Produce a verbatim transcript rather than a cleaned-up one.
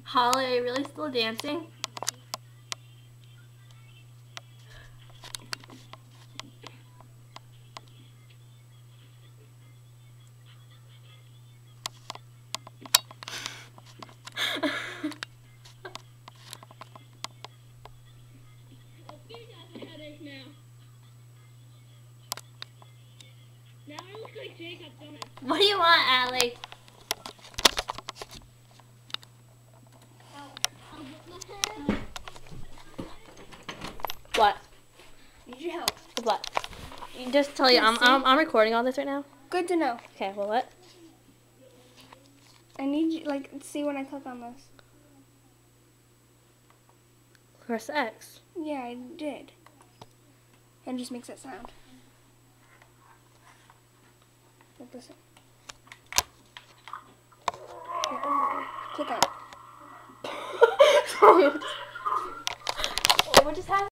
Holly, are you really still dancing? Now I look like Jacob, don't I? What do you want, Allie? What? Need your help. With what? You just tell you, I'm, I'm, I'm recording all this right now. Good to know. Okay, well, what? I need you, like, see when I click on this. Press X. Yeah, I did. And it just makes that sound. Like listen. Click on it. What just happened?